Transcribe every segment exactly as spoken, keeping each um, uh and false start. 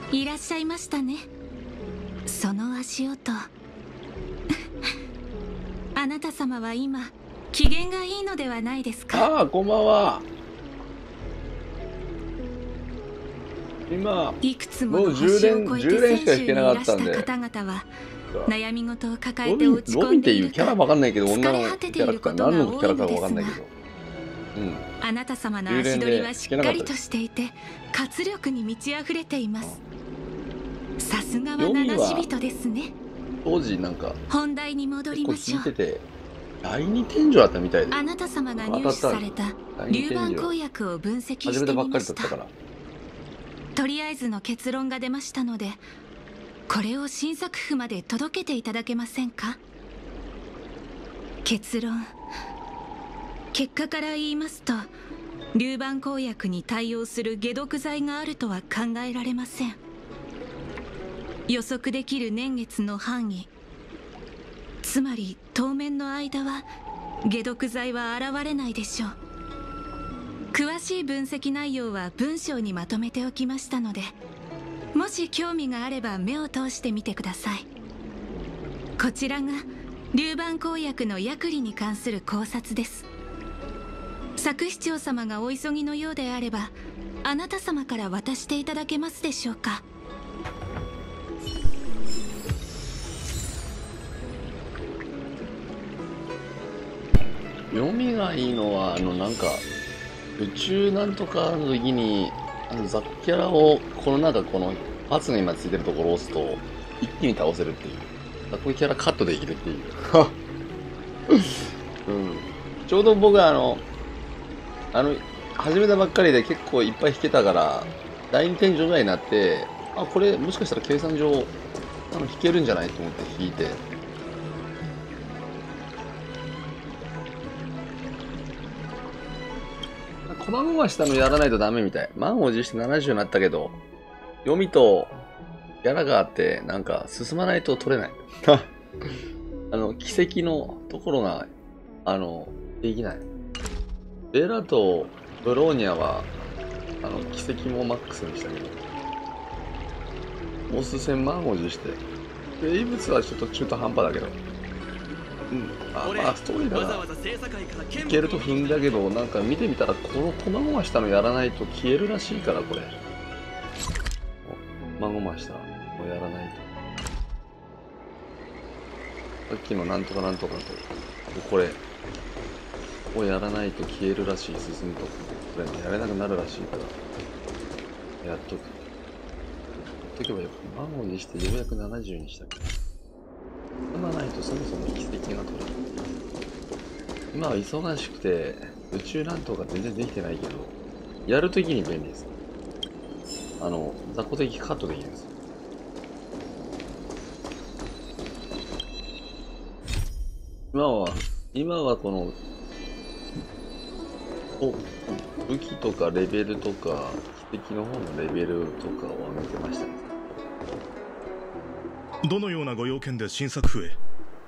いらっしゃいましたね。その足音あなた様は今機嫌がいいのではないですか。 ああ、こんばんは。今いくつもの星を越えて戦州にいらした方々は悩み事を抱えて落ち込んでいるか、疲れ果てていることが多いのですが、うん、あなた様の足取りはしっかりとしていて活力に満ち溢れています。さすがは七死人ですね。 当時なんか本題に戻りましょう。 第二天井だったみたいで、 あなた様が入手された龍板公薬を分析してみました。とりあえずの結論が出ましたので、これを新作府まで届けていただけませんか。結論、結果から言いますと、龍板公薬に対応する解毒剤があるとは考えられません。予測できる年月の範囲、つまり当面の間は解毒剤は現れないでしょう。詳しい分析内容は文章にまとめておきましたので、もし興味があれば目を通してみてください。こちらが龍板公薬の薬理に関する考察です。作市長様がお急ぎのようであれば、あなた様から渡していただけますでしょうか。 読みがいいのは、あのなんか宇宙なんとかの時にあのザキャラをこのなんかこのパーツが今ついてるところを押すと一気に倒せるっていう、こういうキャラカットできるっていう、うん、ちょうど僕はあのあの始めたばっかりで結構いっぱい弾けたから第二天井ぐらいになって、あ、これもしかしたら計算上あの弾けるんじゃないと思って弾いて、こまごましたのやらないとダメみたい。満を持してななじゅうになったけど、読みとやらがあってなんか進まないと取れない。あの奇跡のところがあのできない。ベラとブローニャはあの奇跡もマックスにしたけど、モス戦満を持して、生物はちょっと中途半端だけど、うん、あ、まあストーリーだからいけると踏んだけど、なんか見てみたらこのこまごましたのやらないと消えるらしいから、これこまごましたのやらないと、さっきのなんとかなんとかとこれをやらないと消えるらしい。進むとこれやれなくなるらしいから、やっとくやっとけばよく満を持してようやくななじゅうにしたけど、踏まないとそもそも奇跡が取れない。今は忙しくて宇宙なんとか全然できてないけど、やるときに便利です。あの雑魚的カットできるんです。今は今はこのお武器とかレベルとか奇跡の方のレベルとかを上げてましたね。 どのようなご用件で新作府へ？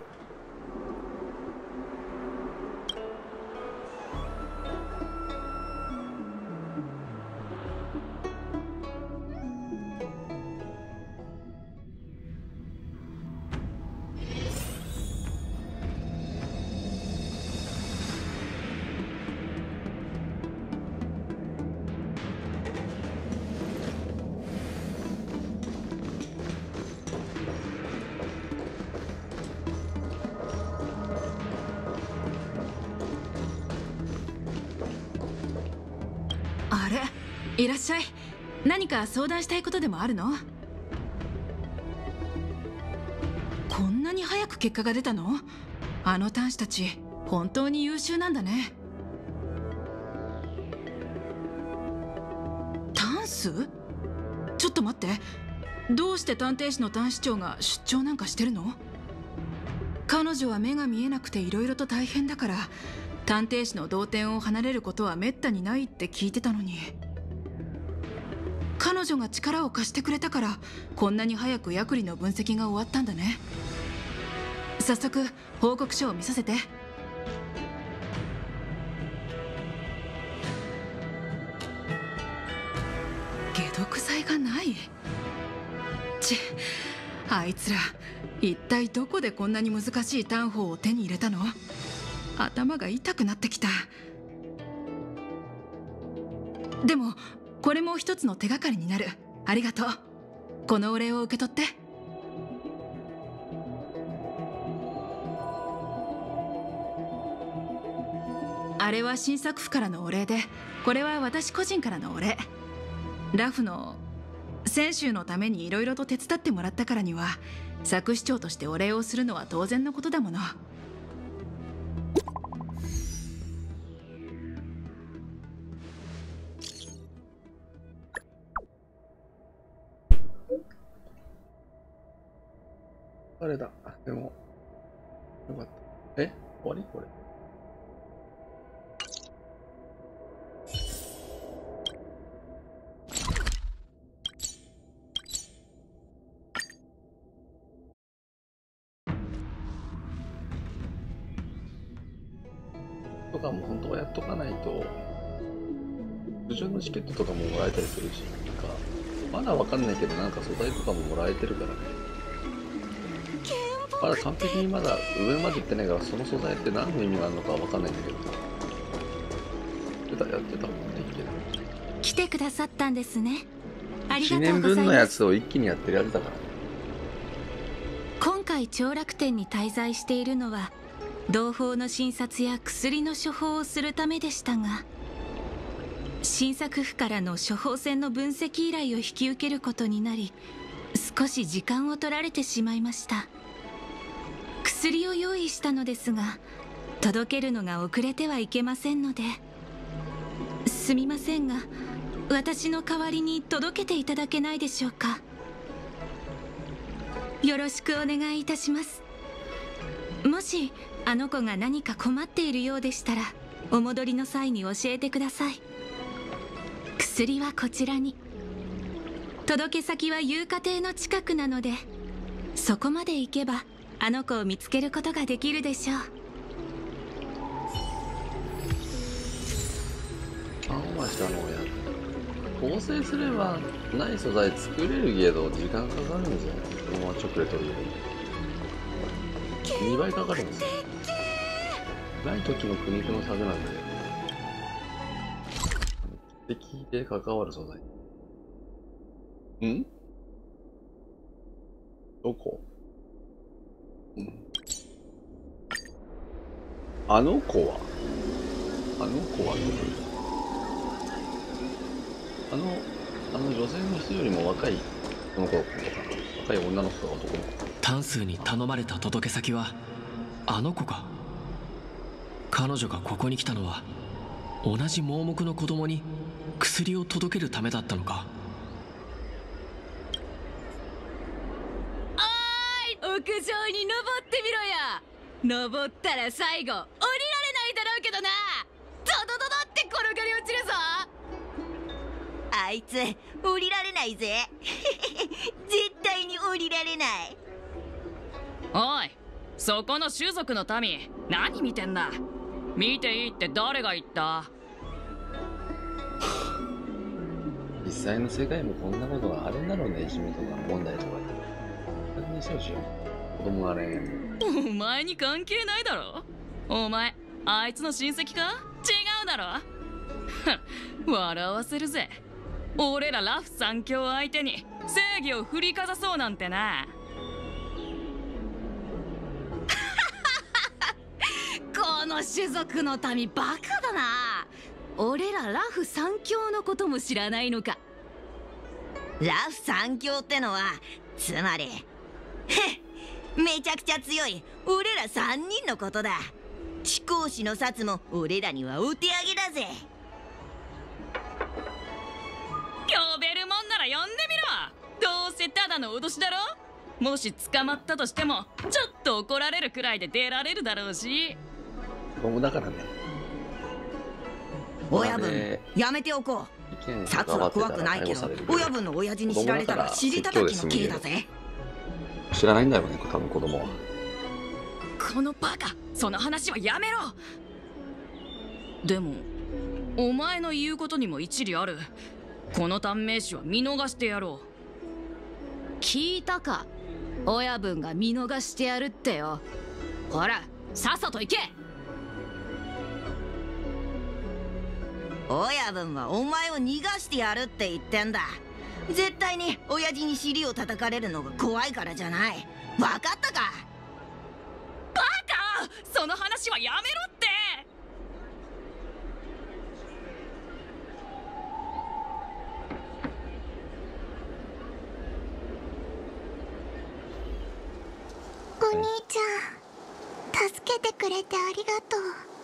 いらっしゃい。何か相談したいことでもあるの？こんなに早く結果が出たの？あの端子たち本当に優秀なんだね。タンス？ちょっと待って、どうして探偵士の探視長が出張なんかしてるの？彼女は目が見えなくていろいろと大変だから、探偵士の同点を離れることはめったにないって聞いてたのに。彼女が力を貸してくれたからこんなに早く薬理の分析が終わったんだね。早速報告書を見させて。解毒剤がない。 ち、あいつら一体どこでこんなに難しい単法を手に入れたの？頭が痛くなってきた。でもこれも一つの手がかりになる。ありがとう。このお礼を受け取って。あれは新作府からのお礼で、これは私個人からのお礼。ラフの泉州のためにいろいろと手伝ってもらったからには、作師長としてお礼をするのは当然のことだもの。 あれだ。でも、よかった。え終わりこれ。とかも本当はやっとかないと、通常のチケットとかももらえたりするし、なんか、まだわかんないけど、なんか素材とかももらえてるからね。まだ完璧にまだ上まで行ってないから、その素材って何の意味があるのかわかんないんだけど。やってた、やってたもんね、いけない。 来てくださったんですね。あり 1 がとう年ございます。 分のやつを一気にやってるやつだからね。 今回長楽天に滞在しているのは、同胞の診察や薬の処方をするためでしたが、新作府からの処方箋の分析依頼を引き受けることになり、少し時間を取られてしまいました。薬を用意したのですが、届けるのが遅れてはいけませんので、すみませんが、私の代わりに届けていただけないでしょうか。よろしくお願いいたします。もしあの子が何か困っているようでしたら、お戻りの際に教えてください。薬はこちらに。届け先は有花亭の近くなので、そこまで行けばあの子を見つけることができるでしょう。 青葉したのをやる。合成すればない素材作れるけど時間かかるんですよね。このまま直で取るよりにばいかかるんですよ。ない時の苦肉の策なんで、敵で関わる素材。んどこ？うん、あの子はあの子はどこ？あの、あの女性の人よりも若いこの子のことかな。若い女の人が男の子。 単数に頼まれた届け先はあの子か。彼女がここに来たのは同じ盲目の子供に薬を届けるためだったのか。 おーい、屋上に登ってみろや。登ったら最後降りられないだろうけどな。ドドドドって転がり落ちるぞ。 あいつ降りられないぜ。絶対に降りられない。 おい、そこの種族の民、何見てんだ。見ていいって誰が言った？ 実際の世界もこんなことがあるんだろうね。いじめとか問題とか何にしようしよう。子供がね。 お前に関係ないだろ。お前あいつの親戚か？違うだろ。笑わせるぜ。俺らラフ三強相手に正義を振りかざそうなんてな。この種族の民バカだな。俺らラフ三強のことも知らないのか。 ラフ三強ってのはつまりめちゃくちゃ強い俺ら三人のことだ。地公使の札も俺らにはお手上げだぜ。 呼べるもんなら呼んでみろ。どうせただの脅しだろ。もし捕まったとしてもちょっと怒られるくらいで出られるだろうし。 子供だからね。 親分やめておこう。札は怖くないけど親分の親父に知られたら尻叩きの刑だぜ。 知らないんだろうね、多分子供は。 このバカ、その話はやめろ。でもお前の言うことにも一理ある。この短命種は見逃してやろう。 聞いたか。親分が見逃してやるってよ。ほらさっさと行け。 親分はお前を逃がしてやるって言ってんだ。絶対に親父に尻を叩かれるのが怖いからじゃない。分かったか。 バカ、その話はやめろって。 お兄ちゃん、助けてくれてありがと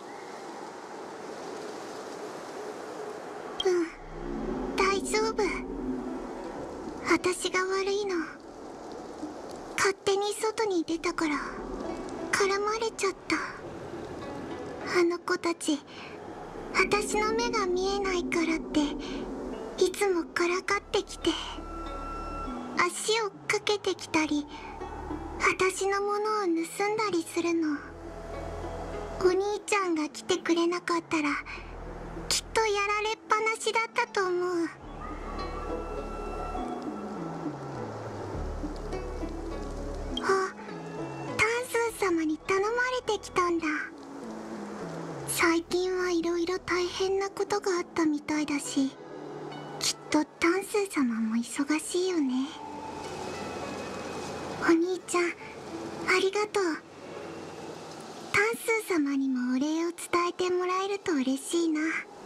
う。うん、大丈夫。私が悪いの。勝手に外に出たから絡まれちゃった。あの子たち、私の目が見えないからっていつもからかってきて、足をかけてきたり、私のものを盗んだりするの。お兄ちゃんが来てくれなかったらきっとやられっぱなしだったと思う。あ、タンスー様に頼まれてきたんだ。最近はいろいろ大変なことがあったみたいだし、きっとタンスー様も忙しいよね。お兄ちゃん、ありがとう。タンスー様にもお礼を伝えてもらえると嬉しいな。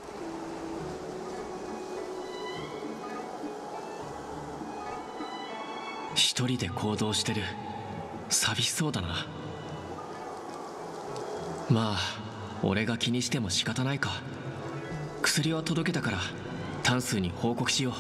一人で行動してる。寂しそうだな。まあ俺が気にしても仕方ないか。薬は届けたからタンスーに報告しよう。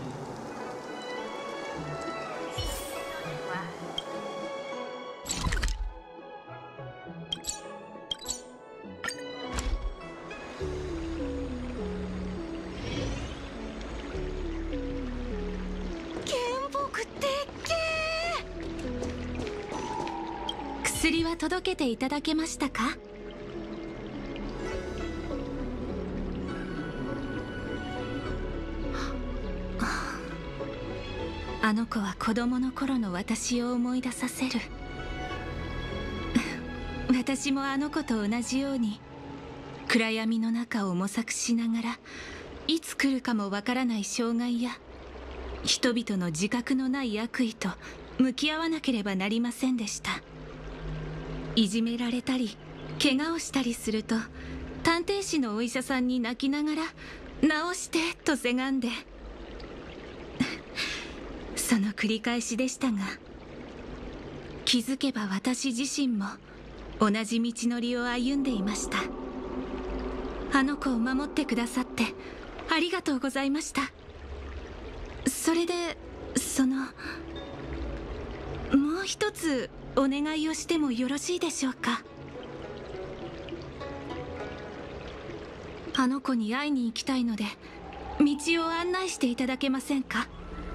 薬は届けていただけましたか？あの子は子供の頃の私を思い出させる。私もあの子と同じように暗闇の中を模索しながら、いつ来るかもわからない障害や人々の自覚のない悪意と向き合わなければなりませんでした。いじめられたり怪我をしたりすると、探偵士のお医者さんに泣きながら「治して」とせがんでその繰り返しでしたが、気づけば私自身も同じ道のりを歩んでいました。あの子を守ってくださってありがとうございました。それでそのもう一つお願いをしてもよろしいでしょうか。あの子に会いに行きたいので道を案内していただけませんか？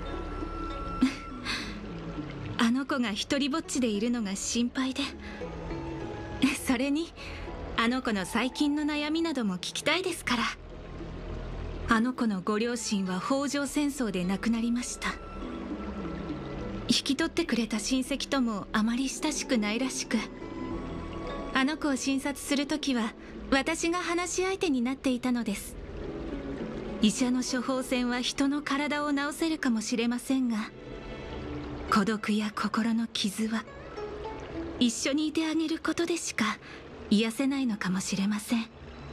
あの子が一人ぼっちでいるのが心配で、それにあの子の最近の悩みなども聞きたいですから。あの子のご両親は北条戦争で亡くなりました。引き取ってくれた親戚ともあまり親しくないらしく、あの子を診察するときは私が話し相手になっていたのです。医者の処方箋は人の体を治せるかもしれませんが、孤独や心の傷は一緒にいてあげることでしか癒せないのかもしれません。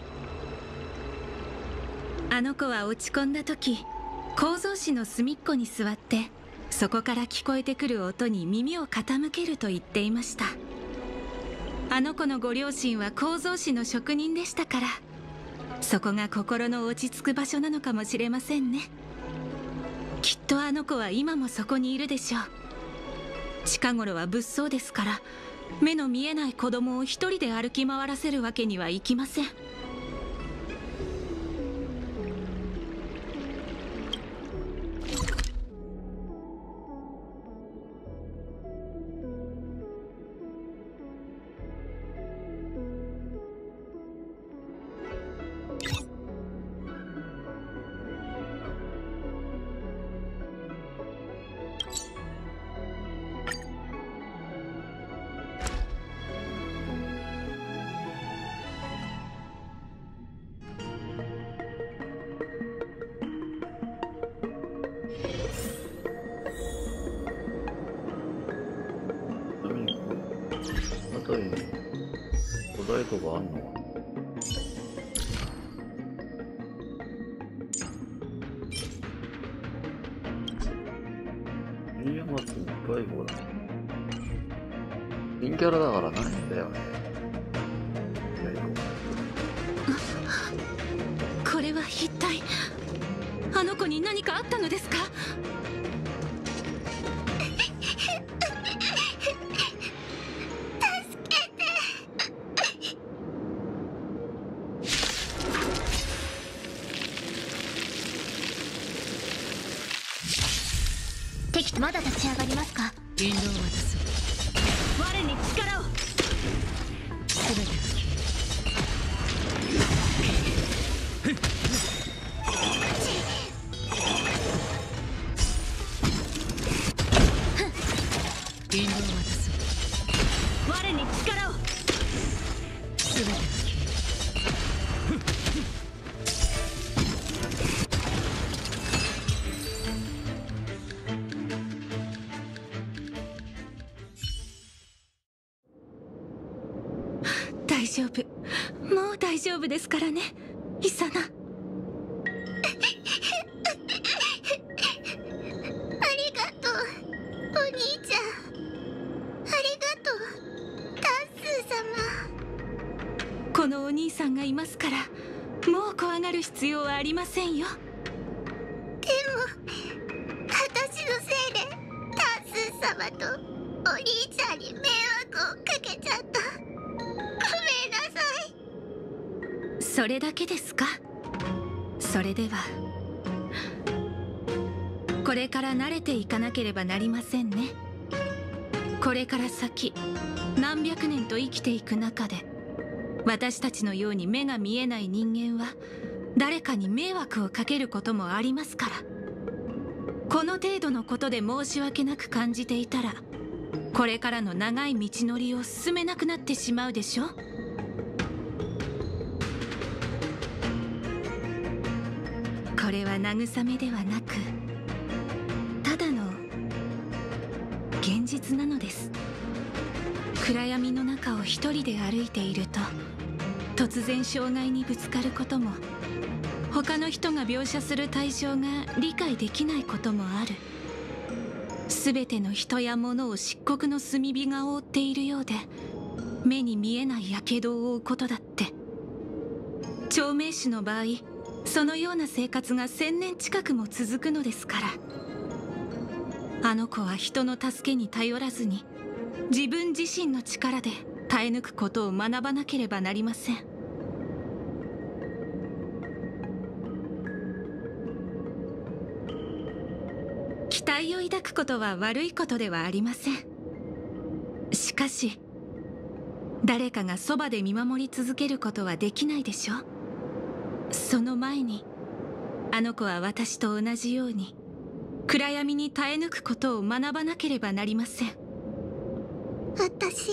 あの子は落ち込んだ時、構造紙の隅っこに座ってそこから聞こえてくる音に耳を傾けると言っていました。あの子のご両親は構造紙の職人でしたから、そこが心の落ち着く場所なのかもしれませんね。きっとあの子は今もそこにいるでしょう。近頃は物騒ですから、目の見えない子供を一人で歩き回らせるわけにはいきません。 答え答えとかあんの？新山津いっぱいほら陰キャラだからないんだよね。 これは一体あの子に何かあったのですか？ 敵とまだ立ち上がりますか？ 引導を渡す。 我に力を。 すべて引導を渡す。 我に力を。 すべて大丈夫、もう大丈夫ですからね、イサナ。 ありがとう、お兄ちゃん。ありがとう、タッスー様。 このお兄さんがいますから、もう怖がる必要はありませんよ。 でも私のせいでタッスー様とお兄ちゃんに迷惑をかけちゃった。ごめんなさい。 それだけですか？それではこれから慣れていかなければなりませんね。これから先何百年と生きていく中で、私たちのように目が見えない人間は誰かに迷惑をかけることもありますから。この程度のことで申し訳なく感じていたら、これからの長い道のりを進めなくなってしまうでしょ。これは慰めではなく、ただの現実なのです。暗闇の中を一人で歩いていると、突然障害にぶつかることも、他の人が描写する対象が理解できないこともある。全ての人や物を漆黒の炭火が覆っているようで、目に見えない火傷を負うことだって。長命種の場合、そのような生活が千年近くも続くのですから。あの子は人の助けに頼らずに、自分自身の力で耐え抜くことを学ばなければなりません。期待を抱くことは悪いことではありません。しかし誰かがそばで見守り続けることはできないでしょ。その前にあの子は私と同じように暗闇に耐え抜くことを学ばなければなりません。 私、タッス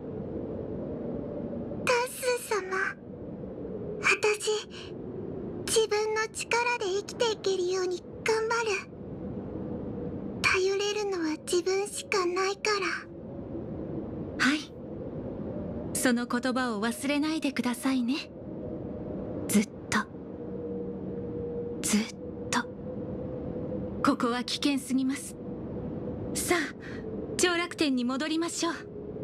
ー様、私、自分の力で生きていけるように頑張る。頼れるのは自分しかないから。 はい、その言葉を忘れないでくださいね。ずっとずっと。ここは危険すぎます。さあ、長楽天に戻りましょう。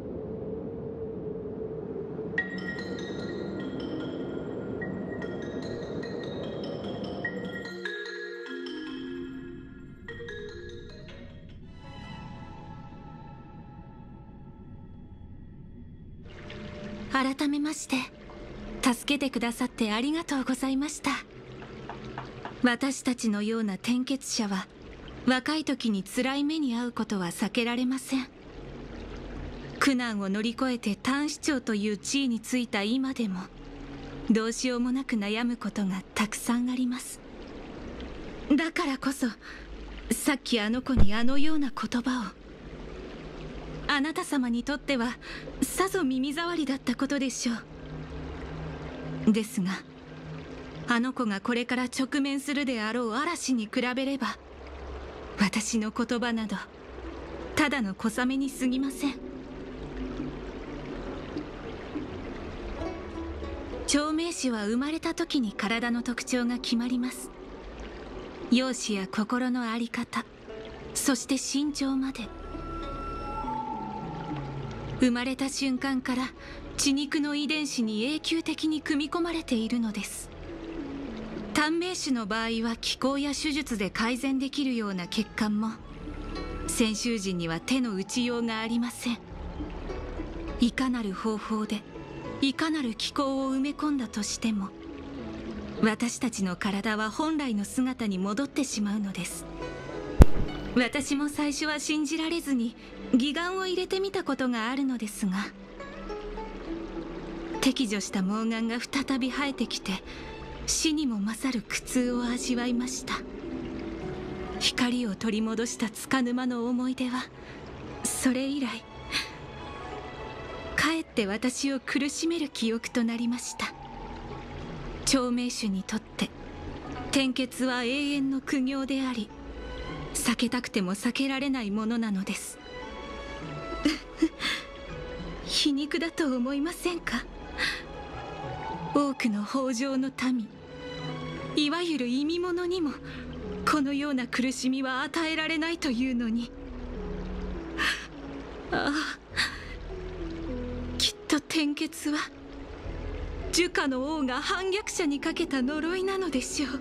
改めまして、助けてくださってありがとうございました。私たちのような転結者は若い時に辛い目に遭うことは避けられません。苦難を乗り越えて短視長という地位についた今でも、どうしようもなく悩むことがたくさんあります。だからこそ、さっきあの子にあのような言葉を。あなた様にとってはさぞ耳障りだったことでしょう。ですが、あの子がこれから直面するであろう嵐に比べれば、私の言葉などただの小雨に過ぎません。 長命種は生まれた時に体の特徴が決まります。容姿や心の在り方、そして身長まで。生まれた瞬間から血肉の遺伝子に永久的に組み込まれているのです。短命種の場合は気候や手術で改善できるような血管も、先週人には手の打ちようがありません。いかなる方法でいかなる気候を埋め込んだとしても、私たちの体は本来の姿に戻ってしまうのです。私も最初は信じられずに義眼を入れてみたことがあるのですが、摘除した毛眼が再び生えてきて、死にも勝る苦痛を味わいました。光を取り戻した束沼の思い出は、それ以来かえって私を苦しめる記憶となりました。長命種にとって転血は永遠の苦行であり、避けたくても避けられないものなのです。皮肉だと思いませんか？多くの北条の民、いわゆる意味者にもこのような苦しみは与えられないというのに。ああ、きっと転血は樹下の王が反逆者にかけた呪いなのでしょう。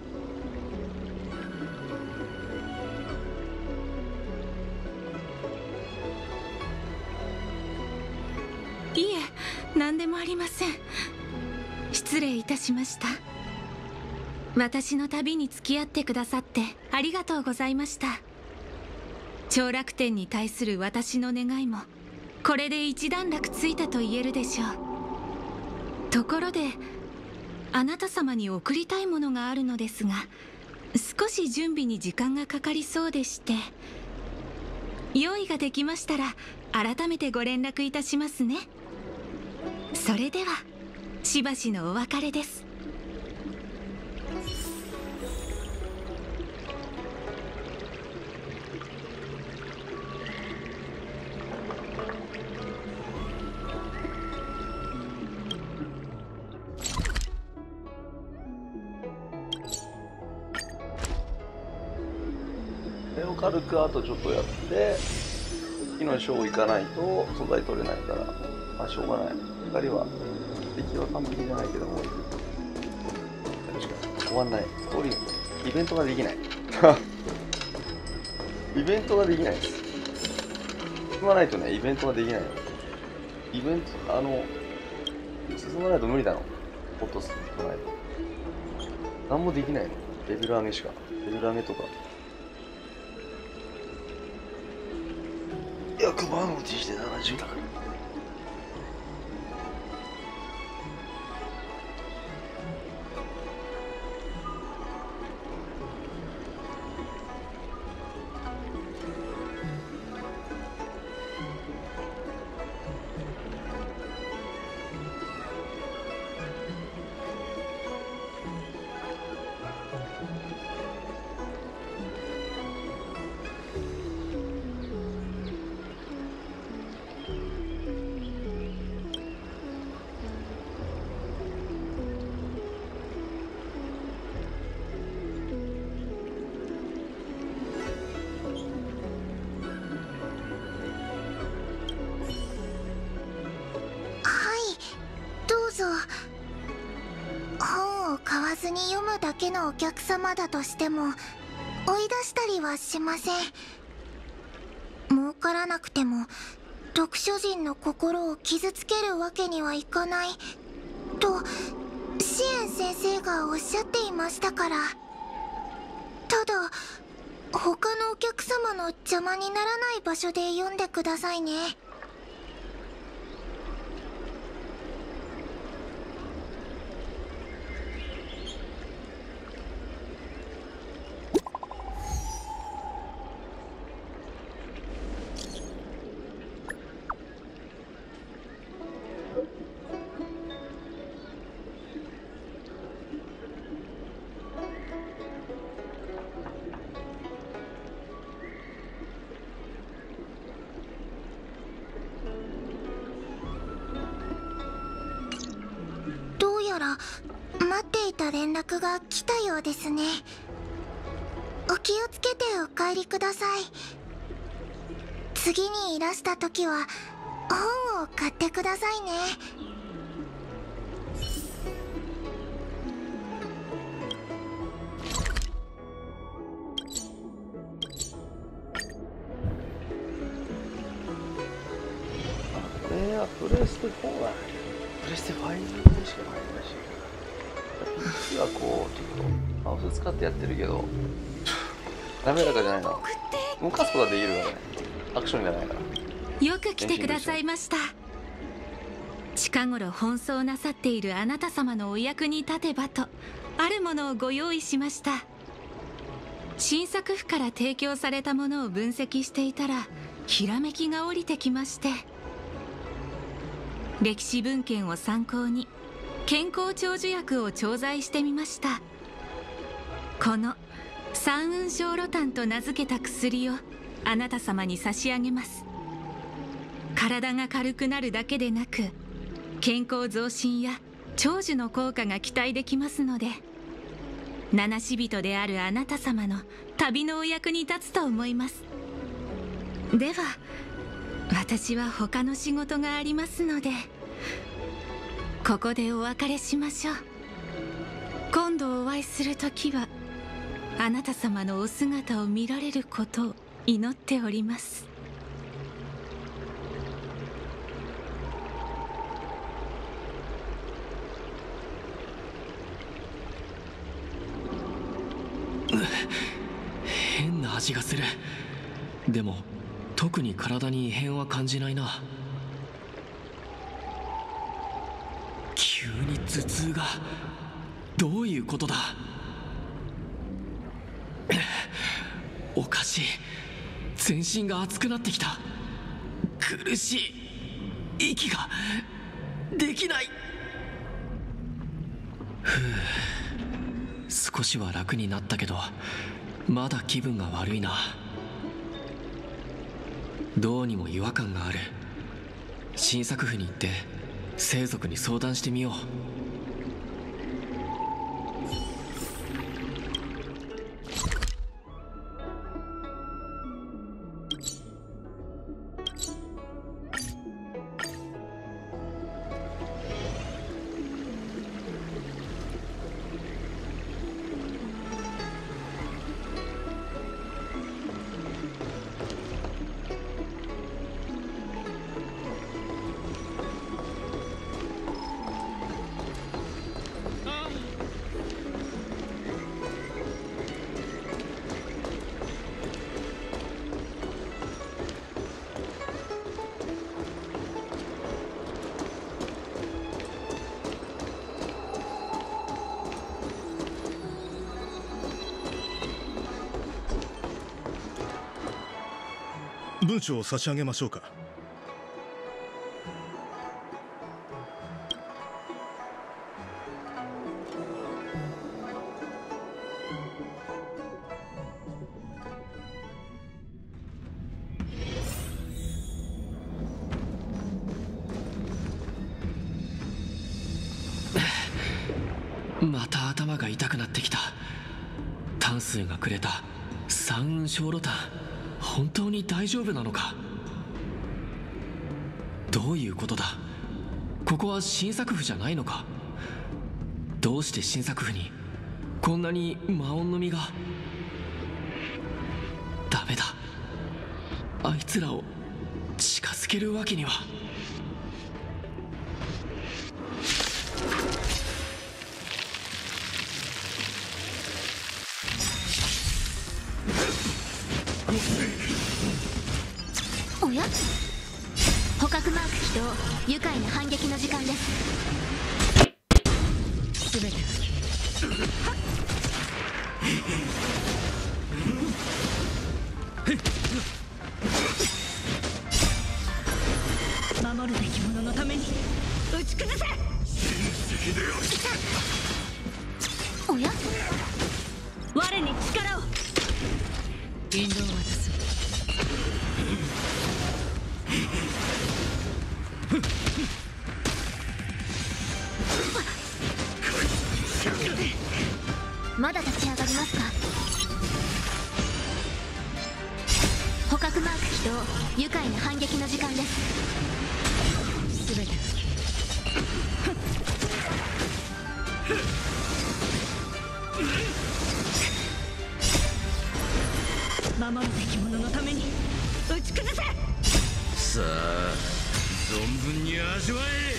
いえ、何でもありません。失礼いたしました。私の旅に付き合ってくださってありがとうございました。長楽天に対する私の願いもこれで一段落ついたと言えるでしょう。ところで、あなた様に贈りたいものがあるのですが、少し準備に時間がかかりそうでして。用意ができましたら改めてご連絡いたしますね。それではしばしのお別れです。 これを軽くあとちょっとやって、火のショー行かないと素材取れないから、まあしょうがない。光は敵は完璧じゃないけども、確かに終わんない。ストーリーイベントができない。イベントができないです。進まないとね、イベントができないの。イベント、あの、進まないと無理だろ。ホッとするとないと。何もできないの。レベル上げしか。レベル上げとか。役満打ちしてななじゅうだから。 本を買わずに読むだけのお客様だとしても追い出したりはしません。儲からなくても読書人の心を傷つけるわけにはいかないとシエン先生がおっしゃっていましたから。ただ他のお客様の邪魔にならない場所で読んでくださいね。 から待っていた連絡が来たようですね。お気をつけてお帰りください。次にいらした時は本を買ってくださいね。 これはプレステフォーだね。プレステファイブでしかないらしい。ピッチはこう、ちょっとマウス使ってやってるけど、滑らかじゃないの。動かすことはできるからね。アクションがないから。 よく来てくださいました。近頃奔走なさっているあなた様のお役に立てばと、あるものをご用意しました。新作府から提供されたものを分析していたら、ひらめきが降りてきまして、歴史文献を参考に健康長寿薬を調剤してみました。この三雲小ロタンと名付けた薬をあなた様に差し上げます。体が軽くなるだけでなく、健康増進や長寿の効果が期待できますので、七死人であるあなた様の旅のお役に立つと思います。では私は他の仕事がありますので、ここでお別れしましょう。今度お会いするときはあなた様のお姿を見られることを祈っております。 変な味がする。でも特に体に異変は感じないな。急に頭痛が。どういうことだ。おかしい。全身が熱くなってきた。苦しい。息ができない。ふう、少しは楽になったけど、まだ気分が悪いな。どうにも違和感がある。新作府に行って生族に相談してみよう。 文書を差し上げましょうか。 また頭が痛くなってきた。丹数がくれた三雲小ロタン、本当に大丈夫なのか。どういうことだ。ここは新作府じゃないのか。どうして新作府にこんなに魔音の実が。ダメだ。あいつらを近づけるわけには。 おや、捕獲マーク起動。愉快な反撃の時間です。全てが守るべき者のために打ち崩せ。おや、我に力を。引導を渡す。 まだ立ち上がりますか？捕獲マーク起動。愉快な反撃の時間です。全て守るべき者のために打ち崩せ。 さあ存分に味わえ。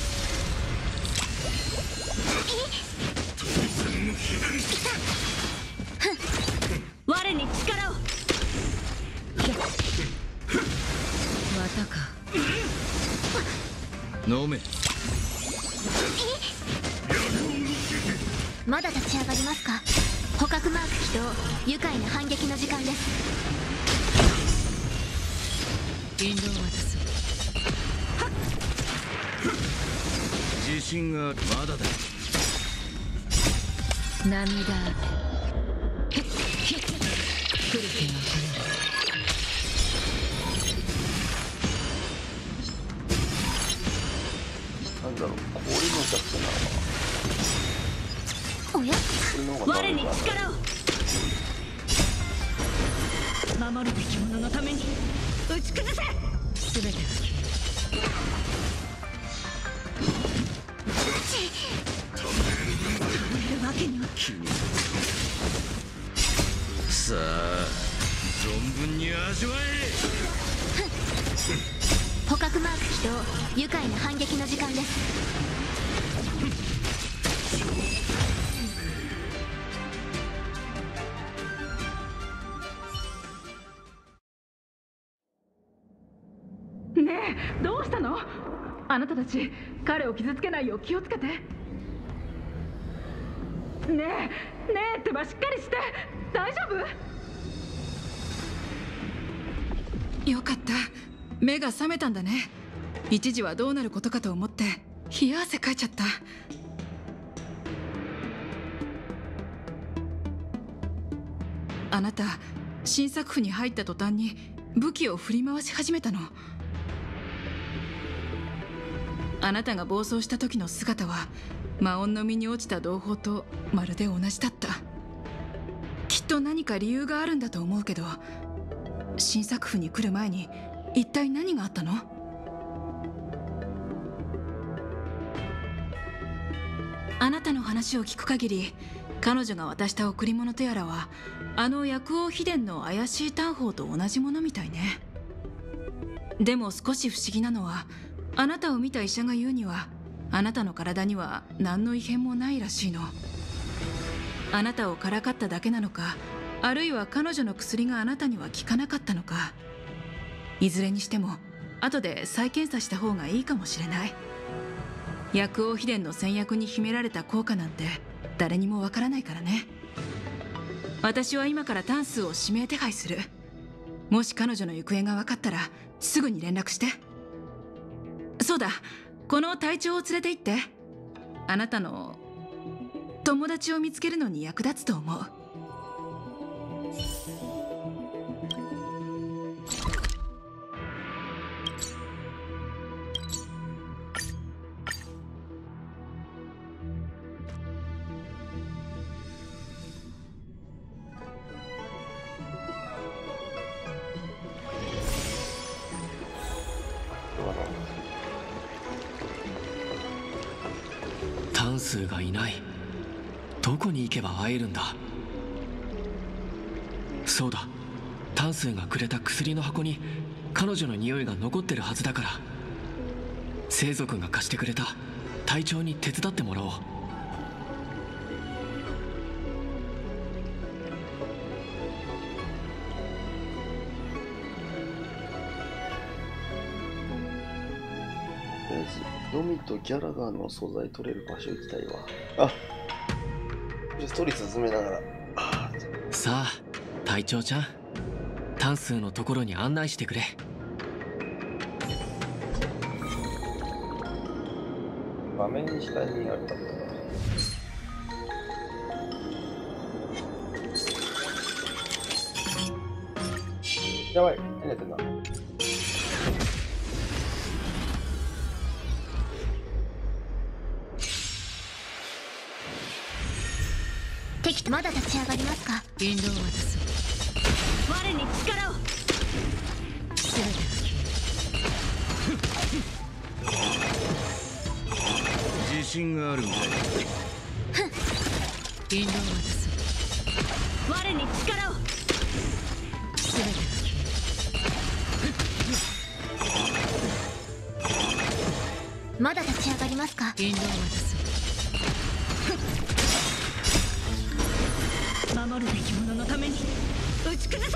我に力を。またか。 飲め。 まだ立ち上がりますか？捕獲マーク起動。愉快な反撃の時間です。 引導を渡す。 自信がまだだ。 涙来る気が晴れる。 なんだろう、氷の弱点なのかおや？ な。 我に力を。守るべき者のために打ち崩せ。全てが止めるわけには。 さあ存分に味わえ。 捕獲マーク起動。愉快な反撃の時間です。 ねえ、どうしたの？あなたたち彼を傷つけないよう気をつけて。ねえねえってば、しっかりして。大丈夫？よかった、目が覚めたんだね。一時はどうなることかと思って冷や汗かいちゃった。あなた新作府に入った途端に武器を振り回し始めたの。あなたが暴走した時の姿は魔音の身に落ちた同胞とまるで同じだった。きっと何か理由があるんだと思うけど、新作府に来る前に一体何があったの？あなたの話を聞く限り、彼女が渡した贈り物とやらはあの薬王秘伝の怪しい丹宝と同じものみたいね。でも少し不思議なのは、あなたを見た医者が言うにはあなたの体には何の異変もないらしいの。あなたをからかっただけなのか、あるいは彼女の薬があなたには効かなかったのか。いずれにしても後で再検査した方がいいかもしれない。薬王秘伝の戦薬に秘められた効果なんて誰にもわからないからね。私は今からタンスを指名手配する。もし彼女の行方が分かったらすぐに連絡して。そうだ、この隊長を連れて行って。あなたの友達を見つけるのに役立つと思う。 タンスーがいない。どこに行けば会えるんだ。そうだ、タンスーがくれた薬の箱に彼女の匂いが残ってるはずだから、生族が貸してくれた隊長に手伝ってもらおう。 ノミとギャラガーの素材取れる場所行きたいわ。あ、ストーリー進めながら。 さあ隊長ちゃん、タンスーのところに案内してくれ。 画面に下にあるかも。やばい、何やってんだ。 敵まだ立ち上がりますか。 引導を渡す。 我に力を。 全て自信があるんだよ。 引導を渡す。 我に力を。 全てまだ立ち上がりますか。 引導を渡す。 守るべき者のために打ち崩せ。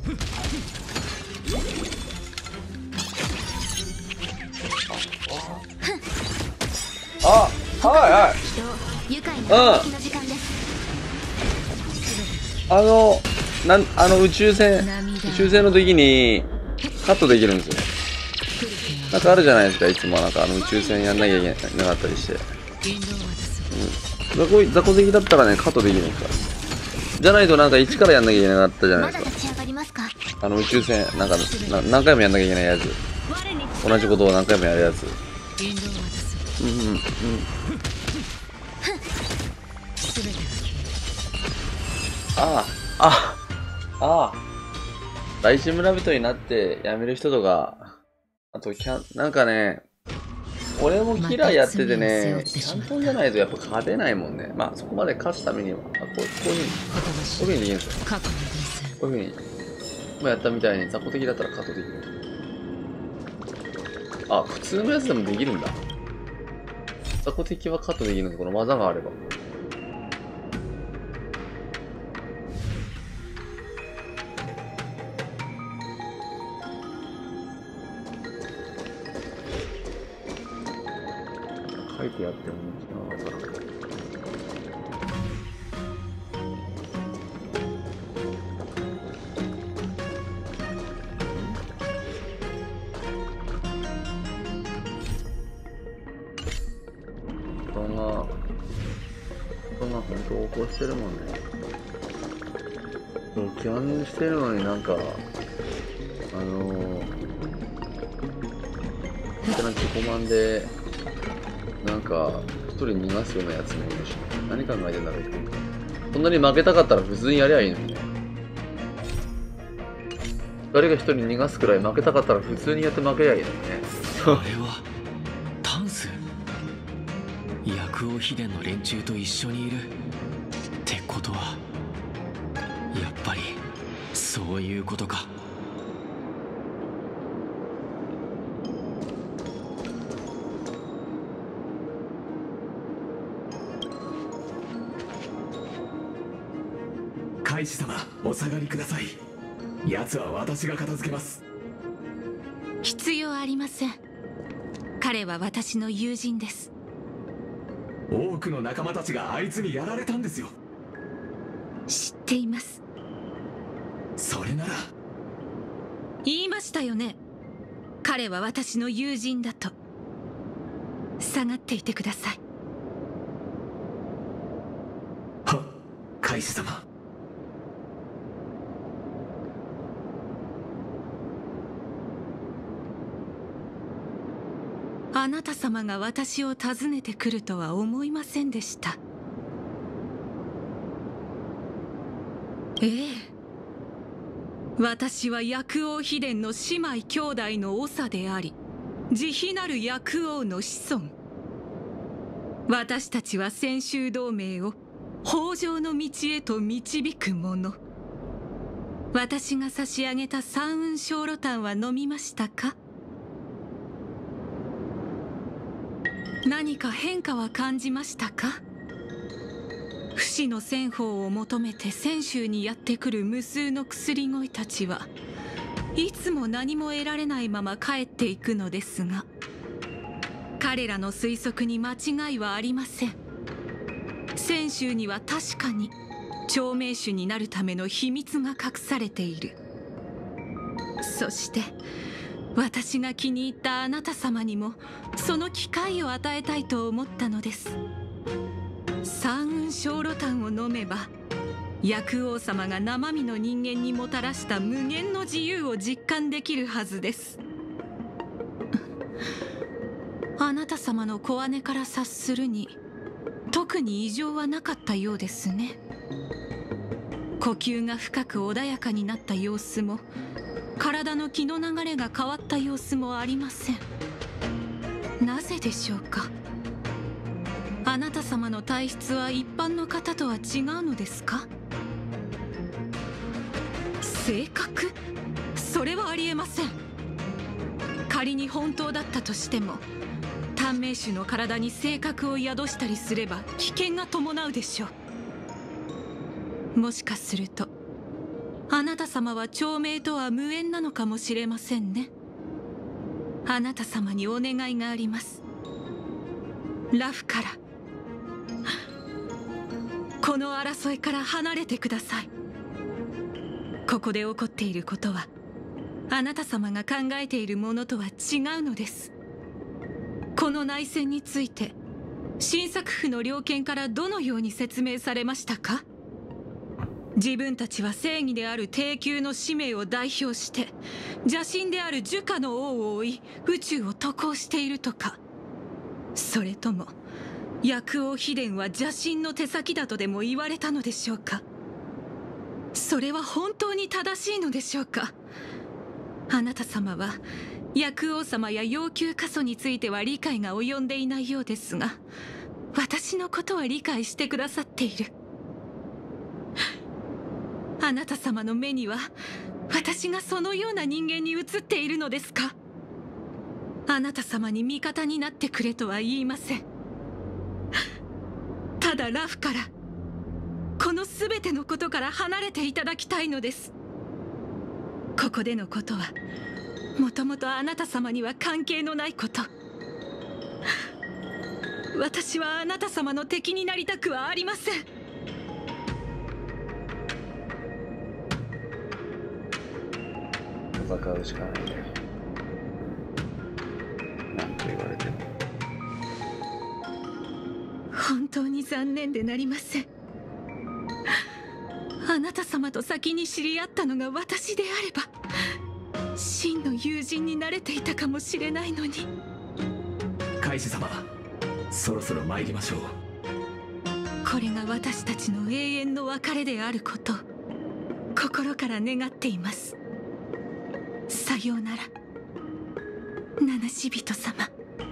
あ、はいはい。 愉快な敵の時間です。 あの、なん、あの宇宙船、宇宙船の時にカットできるんですよ。なんかあるじゃないですか、いつもなんかあの宇宙船やんなきゃいけなかったりして。うん。雑魚、雑魚的だったらね、カットできるんですから。じゃないとなんか一からやんなきゃいけなかったじゃないですか。 まだ立ち上がりますか。 あの宇宙船、なんかな何回もやんなきゃいけないやつ。同じことを何回もやるやつ。 引導を渡す。 うんうんうん。 全てああ、ああ、ああ。大事村人になって辞める人とか、あとキャン、なんかね、俺もキラーやっててね、キャントンじゃないとやっぱ勝てないもんね。まあそこまで勝つためには、あこうこういうふうに、こういうふうにできるんですよ。 過去の伝説。 こういうふうに、今やったみたいに雑魚的だったらカットできる。あ、普通のやつでもできるんだ。雑魚敵はカットできるんです、この技があれば。書いてやってもいいかな、わからん。人が、人が本当横行してるもんね。そう、キャンしてるのになんか、あのー、なんか自己満で、なんか、一人逃がすようなやつもいるし、何考えてんだろう、人。そんなに負けたかったら普通にやりゃいいのにね。誰が一人逃がすくらい負けたかったら普通にやって負けりゃいいのにね。 あれはタンス。薬王秘伝の連中と一緒にいるってことは、やっぱりそういうことか。 海士様、お下がりください。奴は私が片付けます。 必要ありません。彼は私の友人です。 多くの仲間たちがあいつにやられたんですよ。 知っています。 それなら言いましたよね。彼は私の友人だと。下がっていてください。 はっ、海士様。 あなた様が私を訪ねてくるとは思いませんでした。ええ、私は薬王秘伝の姉妹兄弟の長であり、慈悲なる薬王の子孫。私たちは泉州同盟を豊穣の道へと導く者。私が差し上げた三雲小露炭は飲みましたか？何か変化は感じましたか？不死の仙宝を求めて泉州にやってくる無数の薬乞いたちはいつも何も得られないまま帰っていくのですが、彼らの推測に間違いはありません。泉州には確かに長命種になるための秘密が隠されている。そして私が気に入ったあなた様にもその機会を与えたいと思ったのです。三雲小露炭を飲めば薬王様が生身の人間にもたらした無限の自由を実感できるはずです。あなた様の小姉から察するに特に異常はなかったようですね。 呼吸が深く穏やかになった様子も、体の気の流れが変わった様子もありません。なぜでしょうか。あなた様の体質は一般の方とは違うのですか。性格？それはありえません。仮に本当だったとしても、短命種の体に性格を宿したりすれば危険が伴うでしょう。もしかするとあなた様は長命とは無縁なのかもしれませんね。あなた様にお願いがあります。ラフからこの争いから離れてください。ここで起こっていることはあなた様が考えているものとは違うのです。この内戦について新作府の猟犬からどのように説明されましたか。自分たちは正義である帝宮の使命を代表して邪神である樹下の王を追い宇宙を渡航しているとか、それとも薬王秘伝は邪神の手先だとでも言われたのでしょうか。それは本当に正しいのでしょうか。あなた様は薬王様や要求過疎については理解が及んでいないようですが、私のことは理解してくださっている。あなた様の目には私がそのような人間に映っているのですか。あなた様に味方になってくれとは言いません。ただラフからこの全てのことから離れていただきたいのです。ここでのことはもともとあなた様には関係のないこと。私はあなた様の敵になりたくはありません。 戦うしかないんだよ。なんと言われても。 本当に残念でなりません。あなた様と先に知り合ったのが私であれば真の友人になれていたかもしれないのに。 海士様、そろそろ参りましょう。 これが私たちの永遠の別れであること心から願っています。さようなら七死人様。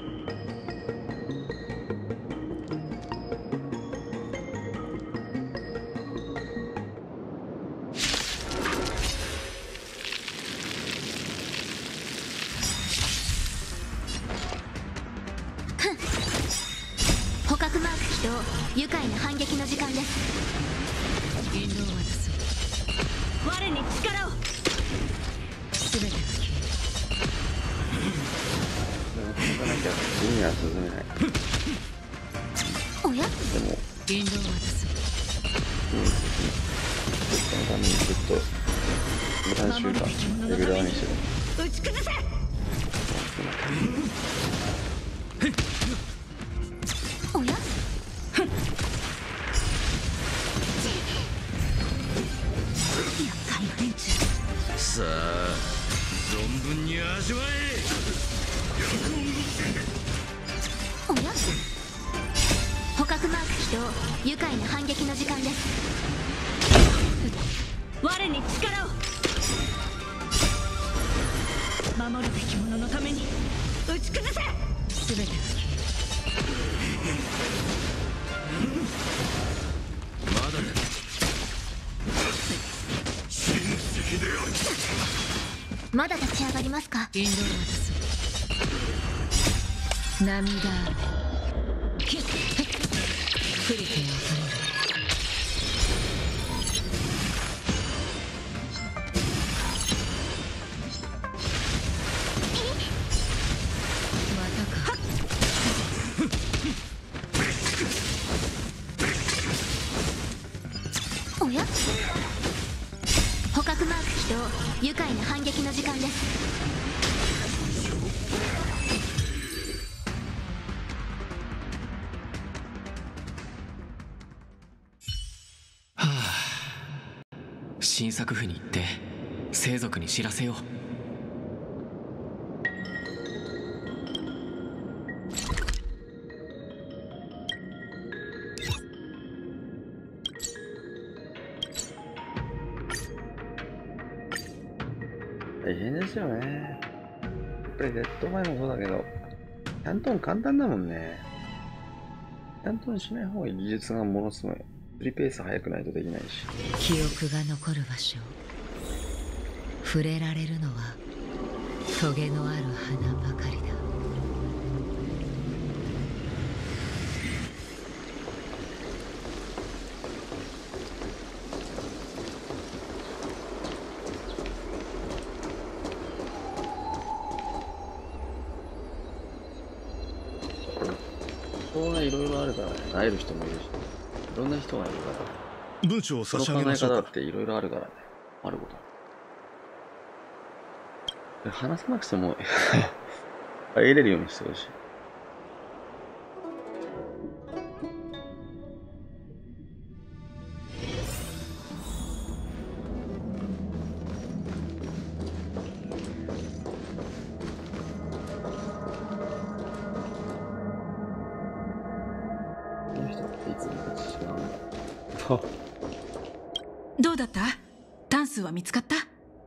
捕獲マーク起動。愉快な反撃の時間です。 引導を渡す。 我に力を。 全てが消でも、行かなきゃ次には進めない。 おや？ でも、 引導を渡す。 うん、そのためにずっと何週間レベルワンにしてる。 打ち崩せ。 おや？ さあ存分に味わえ。 おや？捕獲マーク起動。愉快な反撃の時間です。 我に力を。守るべき者のために打ち崩せ。 全てがまだだ。 まだ立ち上がりますか。 引導を渡す。涙キックリテンをされる。またか。 おや？捕獲マーク起動。愉快な反撃の時間です。 はあ、新作府に行って生族に知らせよう。 ですよね。やっぱりデッドバイもそうだけど、キャントン簡単だもんね。キャントンしない方が技術がものすごい。フリペース速くないとできないし。 記憶が残る場所。触れられるのはトゲのある花ばかりだ。 人がいろいろあるからね。会える人もいるし、いろんな人がいるから。 文章を差しその考え上げましょうか。 方っていろいろあるからね。あること。話さなくても入れるようにしてほしい。この人っていつも違うんだ。 どうだった？タンスは見つかった？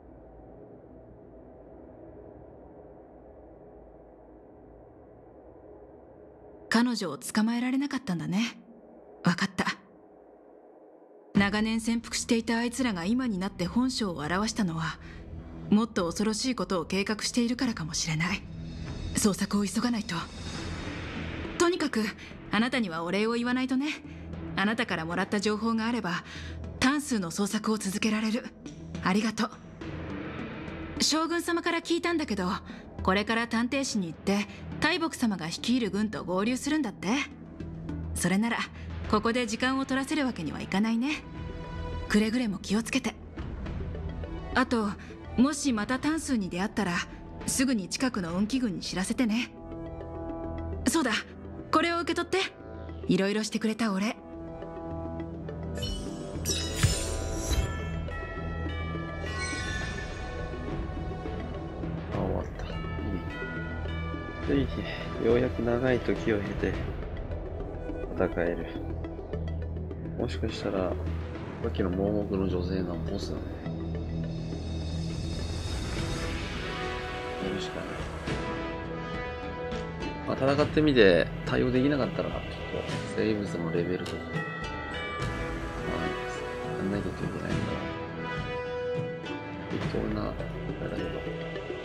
彼女を捕まえられなかったんだね。分かった。長年潜伏していたあいつらが今になって本性を現したのは、もっと恐ろしいことを計画しているからかもしれない。捜索を急がないと。とにかくあなたにはお礼を言わないとね。あなたからもらった情報があれば単数の捜索を続けられる。ありがとう。将軍様から聞いたんだけど、これから探偵士に行って大木様が率いる軍と合流するんだって。それならここで時間を取らせるわけにはいかないね。くれぐれも気をつけて。あと、もしまた単数に出会ったらすぐに近くの運気軍に知らせてね。そうだ、これを受け取って。いろいろしてくれたお礼。 終わった。いい。ついにようやく長い時を経て戦える。もしかしたらさっきの盲目の女性のボスだね。やるしかない。まあ、戦ってみて対応できなかったらちょっと生物のレベルとかまあやんないといけないんだ。適当なあれだけど。